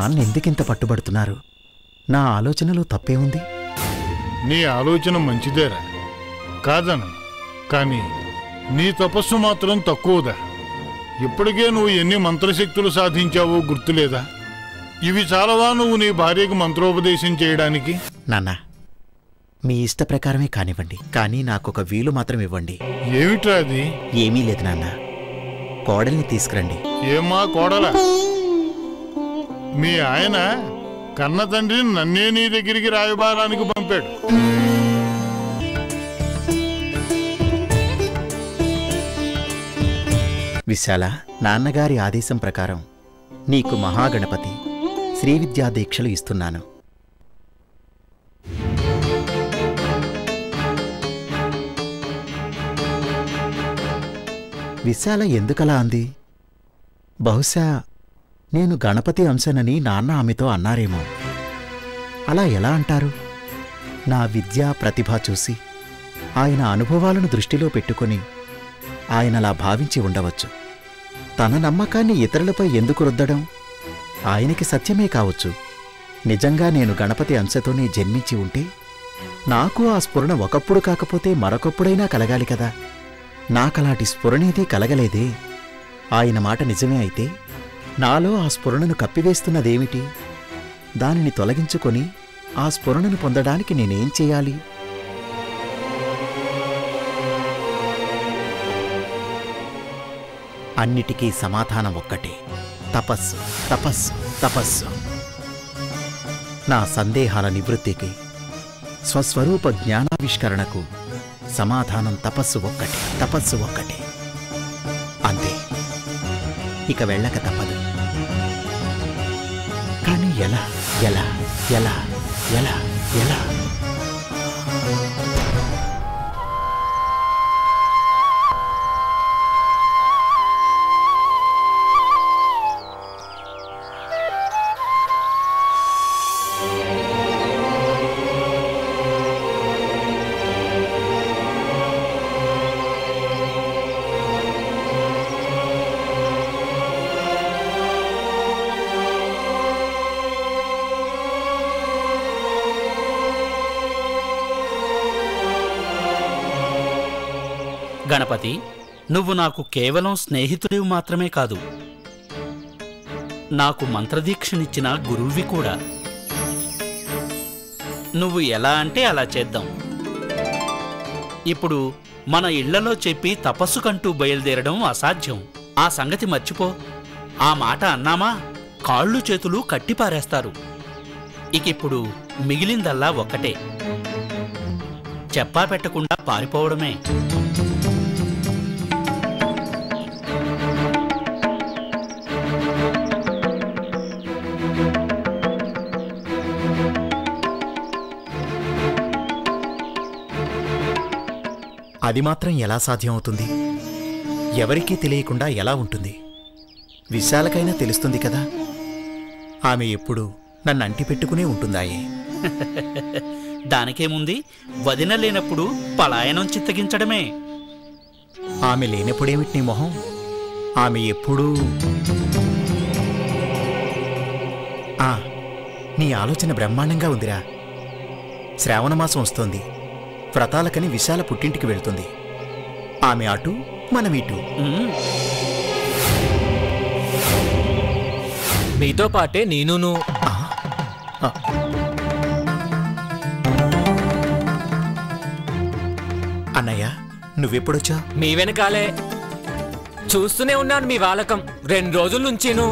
నాన్న ఎందుకింత పట్టుబడుతున్నారు? నా ఆలోచనలో తప్పేముంది? నీ ఆలోచన మంచిదేరా, కాదను. కానీ నీ తపస్సు మాత్రం తక్కువదా. ఇప్పటికే నువ్వు ఎన్ని మంత్రశక్తులు సాధించావో గుర్తులేదా? ఇవి చాలవా నువ్వు నీ భార్యకు మంత్రోపదేశం చేయడానికి? నాన్న, మీ ఇష్ట ప్రకారమే కానివ్వండి, కానీ నాకొక వీలు మాత్రం ఇవ్వండి. ఏమిట్రా అది? ఏమీ లేదు నాన్న, కోడల్ని తీసుకురండి. ఏమా కోడలా? మీ ఆయన కన్న తండ్రిని నన్నే నీ దగ్గరికి రాయబారానికి పంపాడు. విశాల, నాన్నగారి ఆదేశం ప్రకారం నీకు మహాగణపతి శ్రీ విద్యా దీక్షలు ఇస్తున్నాను. విశాల ఎందుకలా అంది? బహుశా నేను గణపతి అంశనని నాన్న ఆమెతో అన్నారేమో. అలా ఎలా అంటారు? నా విద్యా ప్రతిభ చూసి ఆయన అనుభవాలను దృష్టిలో పెట్టుకొని ఆయనలా భావించి ఉండవచ్చు. తన నమ్మకాన్ని ఇతరులపై ఎందుకు రుద్దడం? ఆయనకి సత్యమే కావచ్చు. నిజంగా నేను గణపతి అంశతోనే జన్మించి ఉంటే నాకు ఆ స్ఫురణ ఒకప్పుడు కాకపోతే మరొకప్పుడైనా కలగాలి కదా. నాకలాంటి స్ఫురణేదీ కలగలేదే. ఆయన మాట నిజమే అయితే నాలో ఆ స్ఫురణను కప్పివేస్తున్నదేమిటి? దానిని తొలగించుకొని ఆ స్ఫురణను పొందడానికి నేనేం చెయ్యాలి? అన్నిటికీ సమాధానం ఒక్కటే, తపస్సు, తపస్సు, తపస్సు. నా సందేహాల నివృత్తికి, స్వస్వరూప జ్ఞానావిష్కరణకు సమాధానం తపస్సు ఒక్కటే, తపస్సు ఒక్కటే. అంతే, ఇక వెళ్ళక తప్పదు. కానీ ఎలా ఎలా ఎలా ఎలా ఎలా? గణపతి, నువ్వు నాకు కేవలం స్నేహితుడివి మాత్రమే కాదు, నాకు మంత్రదీక్షనిచ్చిన గురువువి కూడా. నువ్వు ఎలా అంటే అలా చేద్దాం. ఇప్పుడు మన ఇళ్లలో చెప్పి తపస్సుకంటూ బయలుదేరడం అసాధ్యం. ఆ సంగతి మర్చిపో. ఆ మాట అన్నామా కాళ్ళు చేతులు కట్టిపారేస్తారు. ఇకిప్పుడు మిగిలిందల్లా ఒక్కటే, చెప్పా పెట్టకుండా పారిపోవడమే. అది మాత్రం ఎలా సాధ్యమవుతుంది? ఎవరికీ తెలియకుండా ఎలా ఉంటుంది? విశాలకైనా తెలుస్తుంది కదా. ఆమె ఎప్పుడూ నన్ను అంటిపెట్టుకునే ఉంటుందాయే. దానికేముంది? వదిన లేనప్పుడు పలాయనం చిత్తగించడమే. ఆమె లేనప్పుడేమిటి నీ మొహం? ఆమె ఎప్పుడూ... నీ ఆలోచన బ్రహ్మాండంగా ఉందిరా. శ్రావణమాసం వస్తోంది. వ్రతాలకని విశాల పుట్టింటికి వెళ్తుంది. ఆమె అటు, మనం ఇటు. మీతో పాటే నేనును. అన్నయ్య, నువ్వెప్పుడొచ్చా? మీ వెనకాలే చూస్తూనే ఉన్నాను మీ వాలకం 2 రోజుల నుంచిను.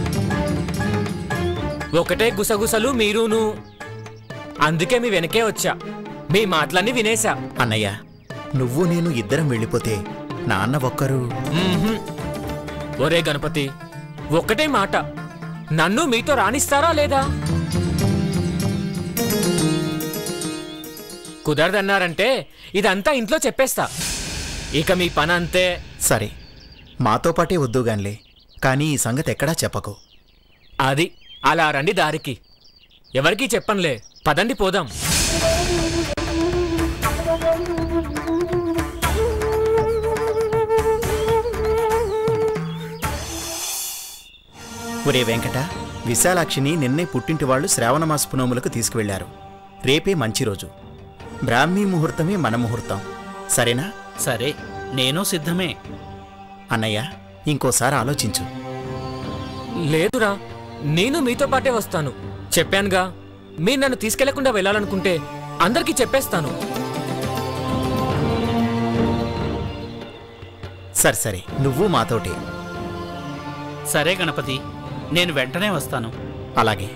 ఒకటే గుసగుసలు మీరును. అందుకే మీ వెనకే వచ్చా. మీ మాటలన్నీ వినేశా. అన్నయ్య, నువ్వు నేను ఇద్దరం వెళ్ళిపోతే నాన్న ఒక్కరు... ఒరే గణపతి, ఒక్కటే మాట, నన్ను మీతో రాణిస్తారా లేదా? కుదరదన్నారంటే ఇదంతా ఇంట్లో చెప్పేస్తా. ఇక మీ పని అంతే. సరే, మాతో పాటే వద్దుగాన్లే, కానీ ఈ సంగతి ఎక్కడా చెప్పకు. అది అలా రండి దారికి. ఎవరికీ చెప్పనులే. పదండి పోదాం. ఒరే వెంకట, విశాలాక్షిని నిన్నే పుట్టింటి వాళ్ళు శ్రావణమాస పునోములకు తీసుకువెళ్లారు. రేపే మంచి రోజు. బ్రాహ్మీ ముహూర్తమే మన ముహూర్తం. సరేనా? సరే, నేను సిద్ధమే. అన్నయ్య, ఇంకోసారి ఆలోచించు. లేదురా, నేను మీతో పాటే వస్తాను. చెప్పానుగా, మీరు నన్ను తీసుకెళ్లకుండా వెళ్ళాలనుకుంటే అందరికీ చెప్పేస్తాను. సరే, నువ్వు మాతోటే. సరే గణపతి, నేను వెంటనే వస్తాను. అలాగే.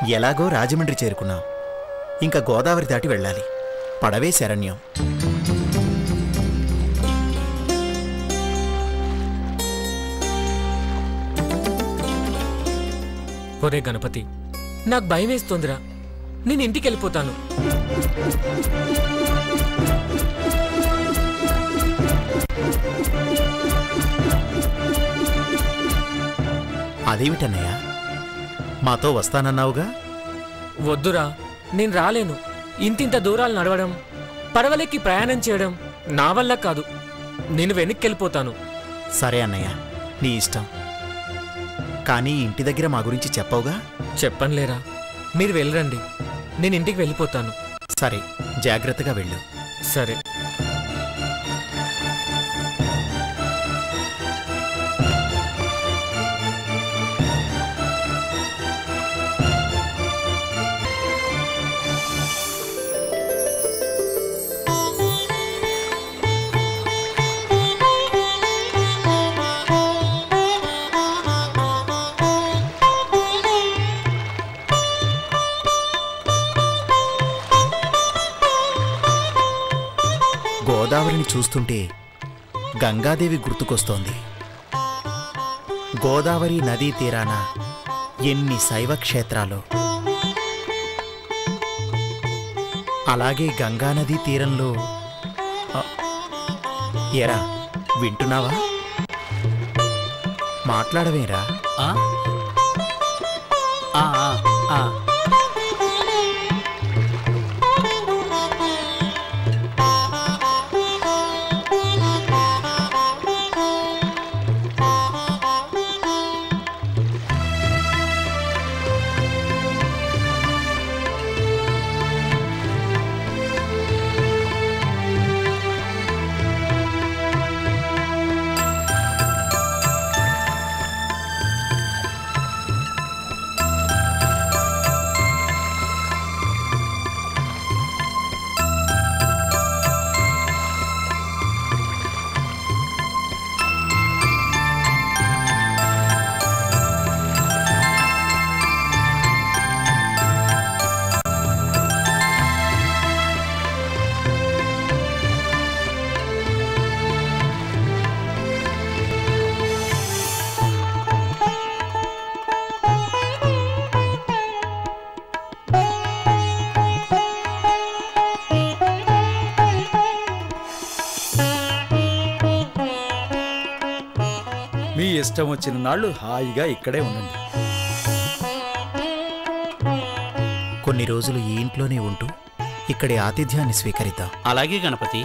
ఎలాగో రాజమండ్రి చేరుకున్నాం. ఇంకా గోదావరి దాటి వెళ్ళాలి. పడవే శరణ్యం. ఒరే గణపతి, నాకు భయం వేస్తోందిరా. నేను ఇంటికి వెళ్ళిపోతాను. అదేమిటన్నయ్య, మాతో వస్తానన్నావుగా? వద్దురా, నేను రాలేను. ఇంతింత దూరాలు నడవడం, పడవలెక్కి ప్రయాణం చేయడం నా వల్ల కాదు. నేను వెనక్కి వెళ్ళిపోతాను. సరే అన్నయ్య, నీ ఇష్టం. కానీ ఇంటి దగ్గర మా గురించి చెప్పవుగా? చెప్పనులేరా, మీరు వెళ్ళరండి. నేను ఇంటికి వెళ్ళిపోతాను. సరే, జాగ్రత్తగా వెళ్ళు. సరే. గోదావరిని చూస్తుంటే గంగాదేవి గుర్తుకొస్తోంది. గోదావరి నదీ తీరాన ఎన్ని శైవ క్షేత్రాలు. అలాగే గంగానదీ తీరంలో ఎరా, వింటున్నావా? మాట్లాడవేరా? ఆ? ఆ, ఆ, ఆ. మీ ఇష్టం వచ్చిన నాళ్ళు హాయిగా ఇక్కడే ఉండండి. కొన్ని రోజులు ఈ ఇంట్లోనే ఉంటూ ఇక్కడి ఆతిథ్యాన్ని స్వీకరిద్దాం. అలాగే గణపతి.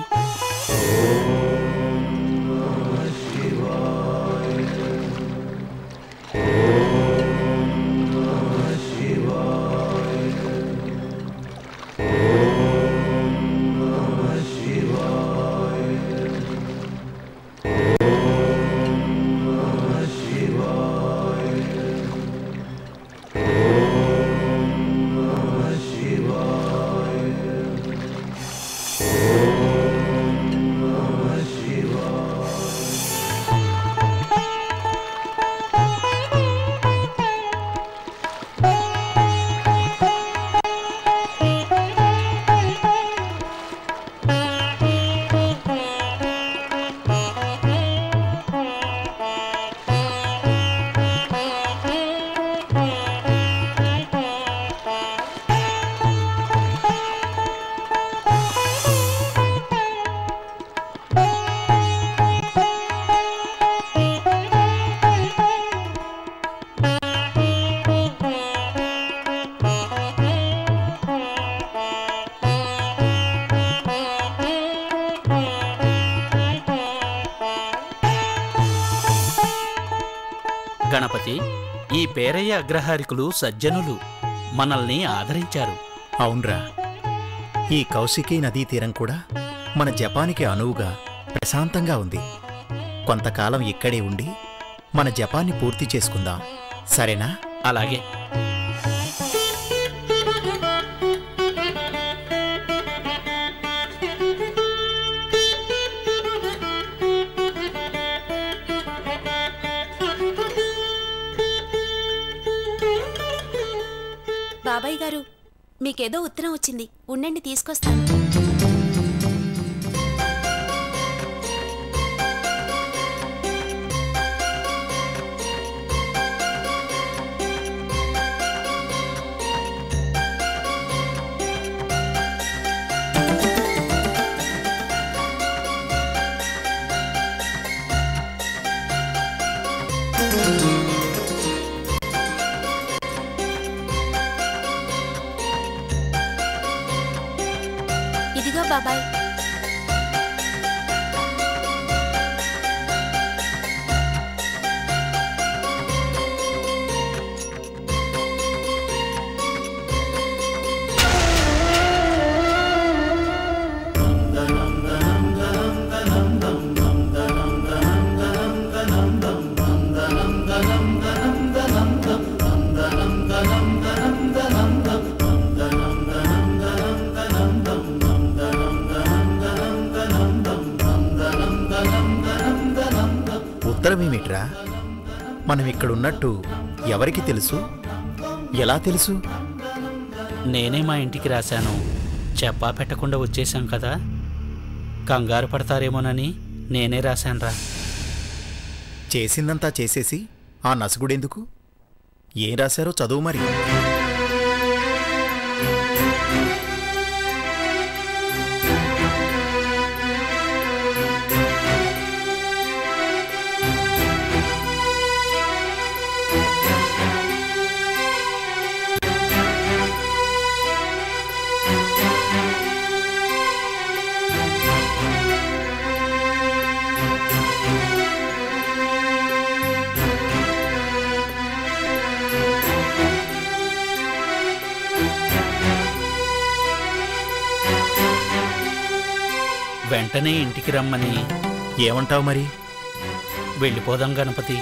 గణపతి, ఈ పేరయ్య అగ్రహారికులు సజ్జనులు, మనల్ని ఆదరించారు. అవునరా, ఈ కౌశికీ నదీ తీరం కూడా మన జపానికి అనువుగా ప్రశాంతంగా ఉంది. కొంతకాలం ఇక్కడే ఉండి మన జపాన్ని పూర్తి చేసుకుందాం. సరేనా? అలాగే. బాబాయ్ గారు, మీకేదో ఉత్తరం వచ్చింది, ఉండండి తీసుకొస్తాను. ఇదిగో బాబాయ్. ఉత్తరమేమిట్రా? మనం ఇక్కడున్నట్టు ఎవరికి తెలుసు? ఎలా తెలుసు? నేనే మా ఇంటికి రాశాను. చెప్పా పెట్టకుండా వచ్చేశాం కదా, కంగారు పడతారేమోనని నేనే రాశానురా. చేసిందంతా చేసేసి ఆ నసుగుడెందుకు? ఏం రాశారో చదువు మరి. వెంటనే ఇంటికి రమ్మని. ఏమంటావు మరి? వెళ్ళిపోదాం గణపతి.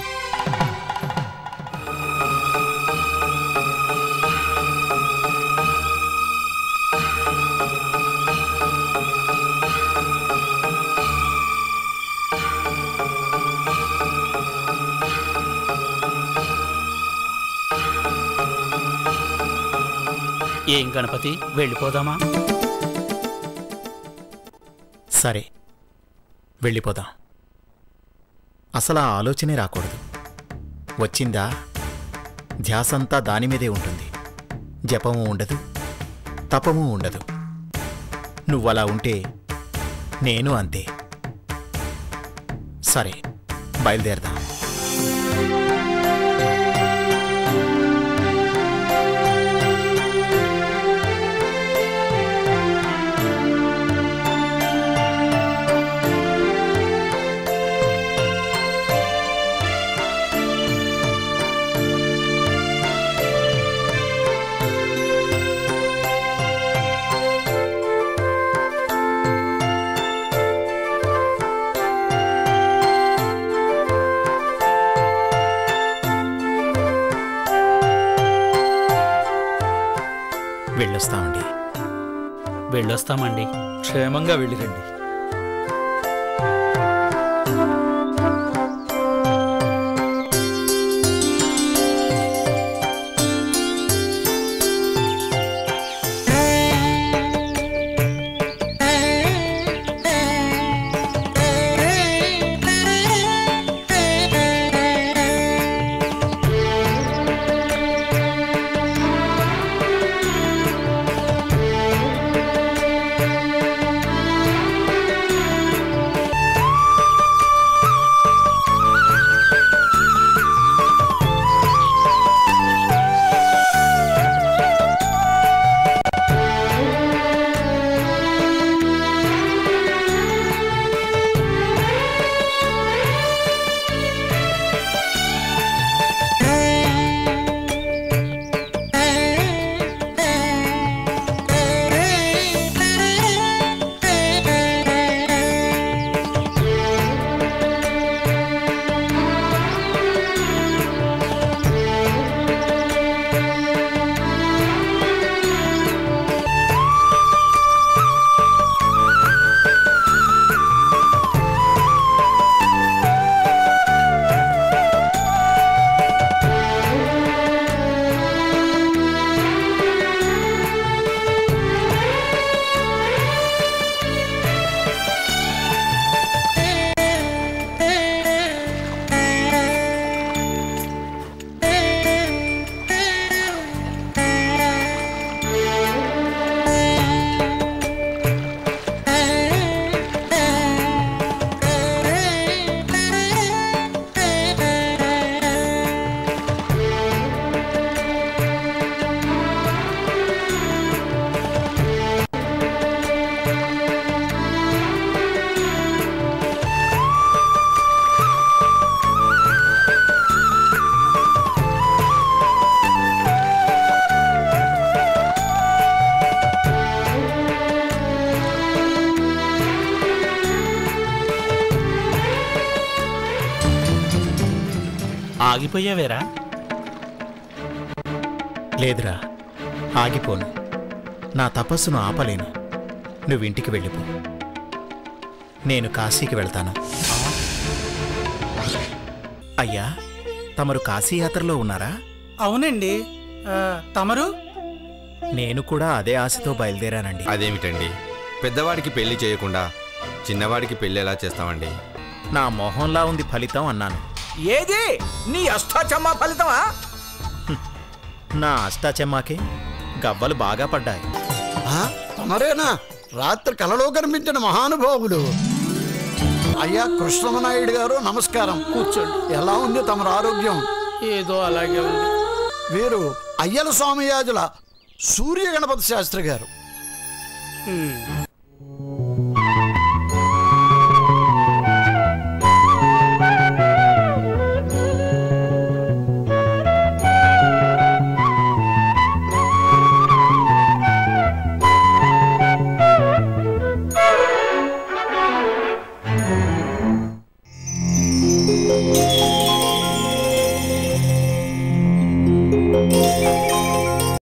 ఏం గణపతి, వెళ్ళిపోదామా? సరే, వెళ్ళిపోదాం. అసలు ఆ ఆలోచనే రాకూడదు. వచ్చిందా ధ్యాసంతా దానిమీదే ఉంటుంది. జపము ఉండదు, తపము ఉండదు. నువ్వలా ఉంటే నేను అంతే. సరే, బయలుదేరదాం. వెళ్ళొస్తామండి. వెళ్ళొస్తామండి. క్షేమంగా వెళ్ళిరండి. ఆగిపోయావేరా? లేదురా, ఆగిపోను. నా తపస్సును ఆపలేను. నువ్వింటికి వెళ్ళిపో. నేను కాశీకి వెళ్తాను. అయ్యా, తమరు కాశీయాత్రలో ఉన్నారా? అవునండి. తమరు? నేను కూడా అదే ఆశతో బయలుదేరానండి. అదేమిటండి, పెద్దవాడికి పెళ్లి చేయకుండా చిన్నవాడికి పెళ్లి ఎలా చేస్తామండి? నా మొహంలా ఉంది ఫలితం అన్నాను. ఏది నీ అష్టాచమ్మా ఫలితమా? నా అష్టాచెమ్మాకే గవ్వలు బాగా పడ్డాయి. తమరేనా రాత్రి కలలో కనిపించిన మహానుభావులు? అయ్యా కృష్ణమనాయుడు గారు, నమస్కారం. కూర్చోండి. ఎలా ఉంది తమరు ఆరోగ్యం? ఏదో అలాగే ఉంది. వీరు అయ్యల స్వామియాజుల సూర్య గణపతి శాస్త్రి గారు.